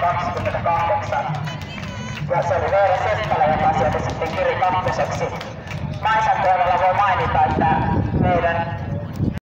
28. Ja se oli Veera Seppälä, joka sieltä sitten kiri kakkoseksi. Maisan kohdalla voi mainita, että meidän